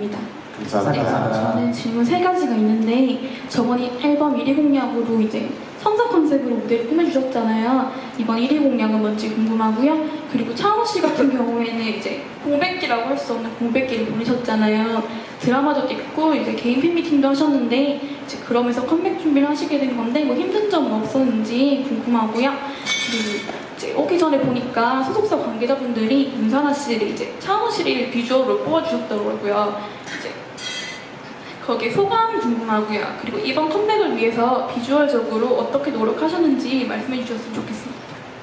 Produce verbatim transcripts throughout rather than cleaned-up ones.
축하드립니다. 감사합니다. 네, 저는 질문 세 가지가 있는데 저번 앨범 일 위 공약으로 이제 천사 컨셉으로 무대를 꾸며주셨잖아요. 이번 일 위 공약은 뭔지 궁금하고요. 그리고 차은우 씨 같은 경우에는 이제 공백기라고 할 수 없는 공백기를 보내셨잖아요. 드라마도 찍고 이제 개인 팬미팅도 하셨는데 이제 그러면서 컴백 준비를 하시게 된 건데 뭐 힘든 점은 없었는지 궁금하고요. 그리고 이제 오기 전에 보니까 소속사 관계자분들이 윤사나 씨를 이제 차은우 씨를 비주얼로 뽑아주셨더라고요. 이제 거기에 소감 궁금하고요. 그리고 이번 컴백을 위해서 비주얼적으로 어떻게 노력하셨는지 말씀해 주셨으면 좋겠습니다.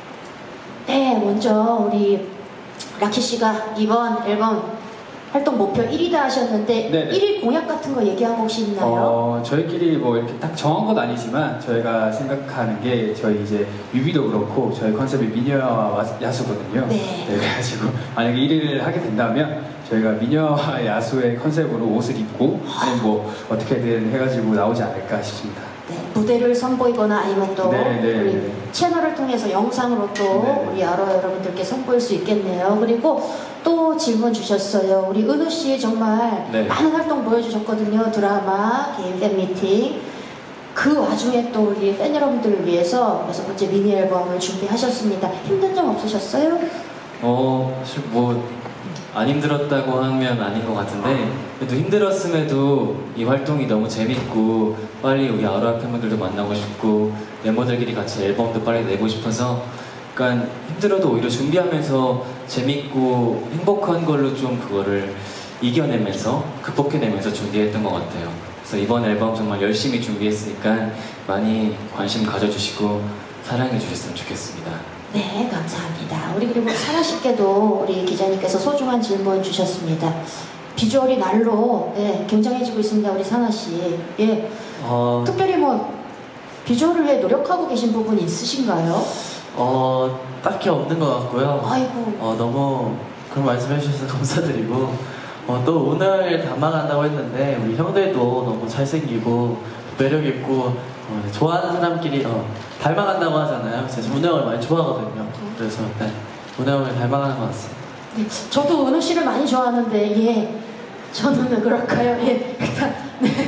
네, 먼저 우리 라키 씨가 이번 앨범 활동 목표 일 위다 하셨는데 네네. 일 위 공약 같은 거 얘기한 거 혹시 있나요? 어, 저희끼리 뭐 이렇게 딱 정한 건 아니지만 저희가 생각하는 게 저희 이제 뮤비도 그렇고 저희 컨셉이 미녀와 야수거든요. 네. 네, 그래가지고 만약에 일 위를 하게 된다면 저희가 미녀와 야수의 컨셉으로 옷을 입고 아니면 뭐 어떻게든 해가지고 나오지 않을까 싶습니다. 네, 무대를 선보이거나 아니면 또 네, 네, 우리 네. 채널을 통해서 영상으로 또 네. 우리 여러 여러분들께 선보일 수 있겠네요. 그리고 또 질문 주셨어요. 우리 은우 씨 정말 네. 많은 활동 보여주셨거든요. 드라마, 개인 팬미팅. 그 와중에 또 우리 팬 여러분들을 위해서 여섯 번째 미니 앨범을 준비하셨습니다. 힘든 점 없으셨어요? 어, 사실 뭐 안 힘들었다고 하면 아닌 것 같은데 그래도 힘들었음에도 이 활동이 너무 재밌고 빨리 우리 아로하 팬분들도 만나고 싶고 멤버들끼리 같이 앨범도 빨리 내고 싶어서 약간 힘들어도 오히려 준비하면서 재밌고 행복한 걸로 좀 그거를 이겨내면서 극복해내면서 준비했던 것 같아요. 그래서 이번 앨범 정말 열심히 준비했으니까 많이 관심 가져주시고 사랑해 주셨으면 좋겠습니다. 네, 감사합니다. 우리 그리고 사나 씨께도 우리 기자님께서 소중한 질문 주셨습니다. 비주얼이 날로 네, 굉장해지고 있습니다, 우리 사나 씨. 예, 어... 특별히 뭐 비주얼을 위해 노력하고 계신 부분이 있으신가요? 어, 딱히 없는 것 같고요. 아이고. 어, 너무 그런 말씀 해주셔서 감사드리고 어, 또 오늘 담아간다고 했는데 우리 형들도 너무 잘생기고 매력있고 어, 좋아하는 사람끼리 어, 닮아간다고 하잖아요. 제가 문혜 형을 많이 좋아하거든요. 그래서 네, 문혜 형을 닮아가는 것 같습니다. 네, 저도 은우 씨를 많이 좋아하는데 예, 저는 왜 그럴까요? 예, 일단 네,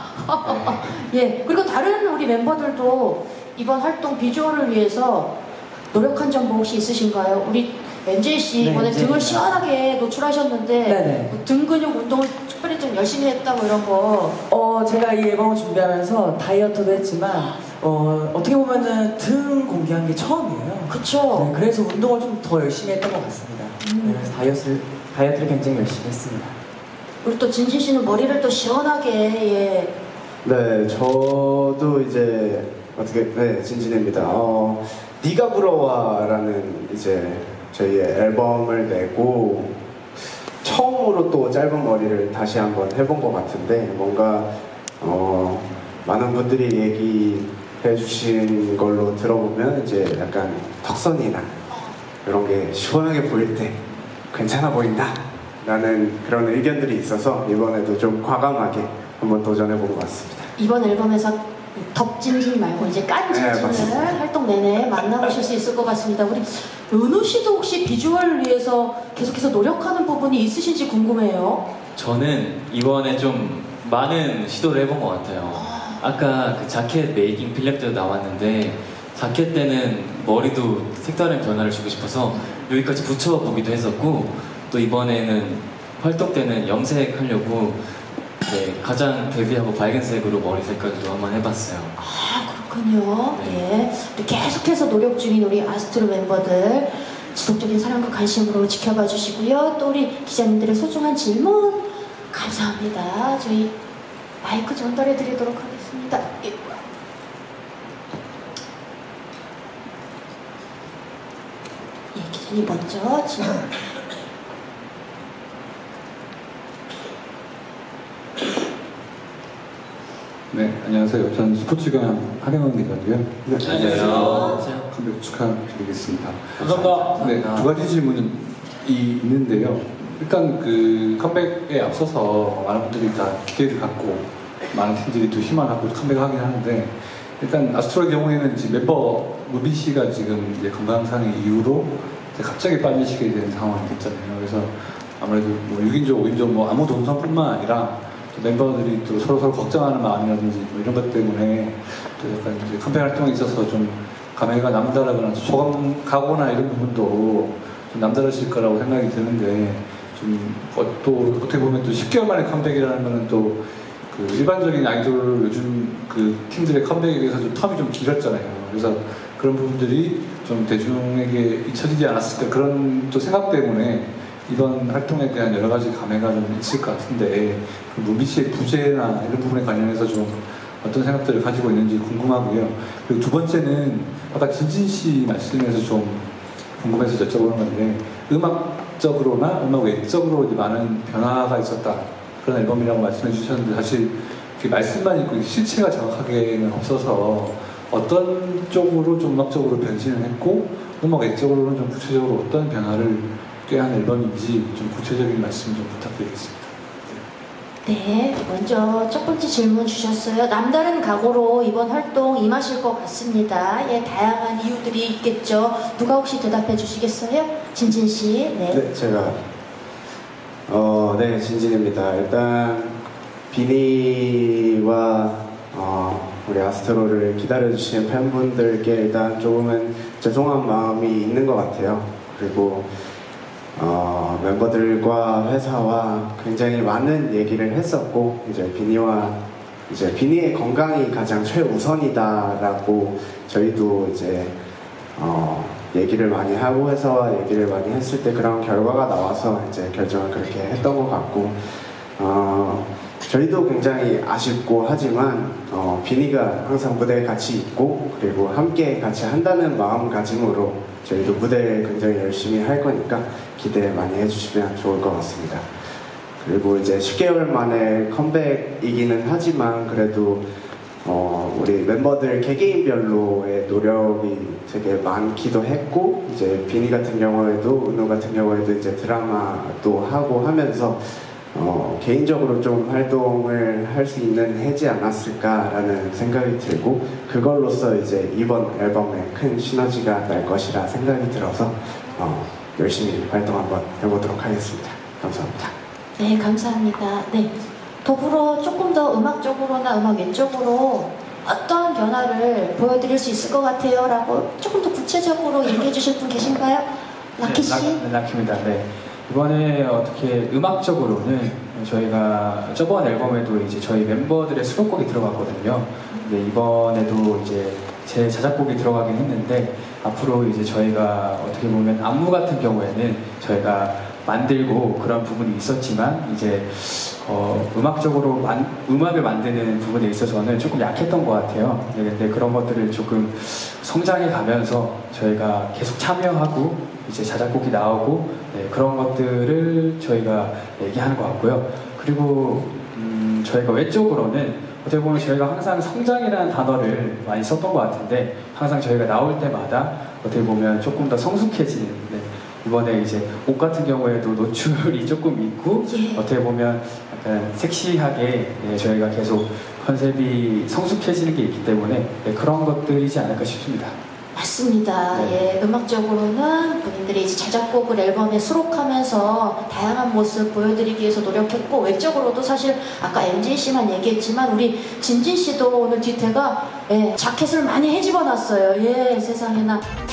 예, 그리고 다른 우리 멤버들도 이번 활동 비주얼을 위해서 노력한 점 혹시 있으신가요? 우리 엔제이 씨 네, 이번에 네. 등을 시원하게 노출하셨는데 네네. 뭐등 근육 운동을 특별히 좀 열심히 했다고 이런 거. 어, 제가 이 앨범을 준비하면서 다이어트도 했지만 어, 어떻게 보면은 등 공개한 게 처음이에요. 그쵸? 네, 그래서 운동을 좀 더 열심히 했던 것 같습니다. 음. 네, 그래서 다이어트를, 다이어트를 굉장히 열심히 했습니다. 우리 또 진진 씨는 머리를 또 시원하게 예. 네, 저도 이제 어떻게 네 진진입니다. 어, 네가 부러워라는 이제 저희의 앨범을 내고 처음으로 또 짧은 머리를 다시 한번 해본 것 같은데 뭔가 어, 많은 분들이 얘기해 주신 걸로 들어보면 이제 약간 턱선이나 이런 게 시원하게 보일 때 괜찮아 보인다 라는 그런 의견들이 있어서 이번에도 좀 과감하게 한번 도전해 본 것 같습니다. 이번 앨범에서 덕진진 말고 이제 깐진진을 네, 맞습니다. 활동 내내 만나보실 수 있을 것 같습니다. 우리 은우 씨도 혹시 비주얼을 위해서 계속해서 노력하는 부분이 있으신지 궁금해요. 저는 이번에 좀 많은 시도를 해본 것 같아요. 아까 그 자켓 메이킹 필름 때도 나왔는데 자켓 때는 머리도 색다른 변화를 주고 싶어서 여기까지 붙여보기도 했었고 또 이번에는 활동 때는 염색하려고 네, 가장 데뷔하고 밝은 색으로 머리 색깔도 한번 해봤어요. 아 그렇군요. 네. 예. 계속해서 노력 중인 우리 아스트로 멤버들 지속적인 사랑과 관심으로 지켜봐 주시고요. 또 우리 기자님들의 소중한 질문 감사합니다. 저희 마이크 전달해 드리도록 하겠습니다. 예. 예, 기자님 먼저 질문. 네, 안녕하세요. 저는 스포츠경 하경원 기자고요. 네, 안녕하세요. 컴백 축하드리겠습니다. 감사합니다. 네, 두 가지 질문이 있는데요. 일단 그 컴백에 앞서서 많은 분들이 다 기대를 갖고 많은 팀들이 또 희망을 갖고 컴백을 하긴 하는데 일단 아스트로의 경우에는 지금 멤버 무빈 씨가 지금 이제 건강상의 이유로 이제 갑자기 빠지시게 된 상황이 됐잖아요. 그래서 아무래도 뭐 육 인조, 오 인조 뭐 아무 동선뿐만 아니라 또 멤버들이 또 서로 서로 걱정하는 마음이라든지 뭐 이런 것 때문에 또 약간 이제 컴백 활동에 있어서 좀 감회가 남다르거나 소감 각오나 이런 부분도 좀 남다르실 거라고 생각이 드는데 좀 또 어떻게 보면 또 십 개월 만에 컴백이라는 거는 또 그 일반적인 아이돌 요즘 그 팀들의 컴백에 비해서 좀 텀이 좀 길었잖아요. 그래서 그런 부분들이 좀 대중에게 잊혀지지 않았을까 그런 또 생각 때문에 이번 활동에 대한 여러 가지 감회가 좀 있을 것 같은데 그 문비 씨의 부재나 이런 부분에 관련해서 좀 어떤 생각들을 가지고 있는지 궁금하고요. 그리고 두 번째는 아까 진진 씨 말씀에서 좀 궁금해서 여쭤보는 건데 음악적으로나 음악 외적으로 이제 많은 변화가 있었다 그런 앨범이라고 말씀해 주셨는데 사실 말씀만 있고 실체가 정확하게는 없어서 어떤 쪽으로 좀 음악적으로 변신을 했고 음악 외적으로는 좀 구체적으로 어떤 변화를 꾀한 앨범인지 좀 구체적인 말씀 좀 부탁드리겠습니다. 네, 먼저 첫 번째 질문 주셨어요. 남다른 각오로 이번 활동 임하실 것 같습니다. 예, 다양한 이유들이 있겠죠. 누가 혹시 대답해 주시겠어요? 진진 씨. 네. 네, 제가 어, 네, 진진입니다. 일단 비니와 어, 우리 아스트로를 기다려주시는 팬분들께 일단 조금은 죄송한 마음이 있는 것 같아요. 그리고 어, 멤버들과 회사와 굉장히 많은 얘기를 했었고 이제 비니와 이제 비니의 건강이 가장 최우선이다라고 저희도 이제 어, 얘기를 많이 하고 회사와 얘기를 많이 했을 때 그런 결과가 나와서 이제 결정을 그렇게 했던 것 같고 어, 저희도 굉장히 아쉽고 하지만 어, 비니가 항상 무대에 같이 있고 그리고 함께 같이 한다는 마음가짐으로 저희도 무대에 굉장히 열심히 할 거니까 기대 많이 해주시면 좋을 것 같습니다. 그리고 이제 십 개월 만에 컴백이기는 하지만 그래도 어, 우리 멤버들 개개인별로의 노력이 되게 많기도 했고 이제 비니 같은 경우에도 은우 같은 경우에도 이제 드라마도 하고 하면서 어, 개인적으로 좀 활동을 할 수 있는 해지 않았을까라는 생각이 들고 그걸로써 이제 이번 앨범에 큰 시너지가 날 것이라 생각이 들어서 어, 열심히 활동 한번 해보도록 하겠습니다. 감사합니다. 네, 감사합니다. 네, 더불어 조금 더 음악적으로나 음악 외적으로 어떤 변화를 보여드릴 수 있을 것 같아요 라고 조금 더 구체적으로 얘기해 주실 분 계신가요? 라키 씨? 네, 라, 라키입니다. 네. 이번에 어떻게 음악적으로는 저희가 저번 앨범에도 이제 저희 멤버들의 수록곡이 들어갔거든요. 근데 이번에도 이제 제 자작곡이 들어가긴 했는데 앞으로 이제 저희가 어떻게 보면 안무 같은 경우에는 저희가 만들고 그런 부분이 있었지만 이제 어, 음악적으로 만, 음악을 만드는 부분에 있어서는 조금 약했던 것 같아요. 근데 그런 것들을 조금 성장해 가면서 저희가 계속 참여하고 이제 자작곡이 나오고 네, 그런 것들을 저희가 얘기하는 것 같고요. 그리고 음, 저희가 외적으로는 어떻게 보면 저희가 항상 성장이라는 단어를 많이 썼던 것 같은데 항상 저희가 나올 때마다 어떻게 보면 조금 더 성숙해지는 네, 이번에 이제 옷 같은 경우에도 노출이 조금 있고 예. 어떻게 보면 약간 섹시하게 네, 저희가 계속 컨셉이 성숙해지는 게 있기 때문에 네, 그런 것들이지 않을까 싶습니다. 맞습니다. 네. 예, 음악적으로는 본인들이 이제 자작곡을 앨범에 수록하면서 다양한 모습 보여드리기 위해서 노력했고 외적으로도 사실 아까 엠진 씨만 얘기했지만 우리 진진 씨도 오늘 뒤태가 예, 자켓을 많이 해집어놨어요. 예, 세상에나.